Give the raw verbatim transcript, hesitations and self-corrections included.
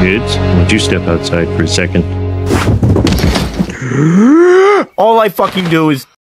Kids, would you step outside for a second? All I fucking do is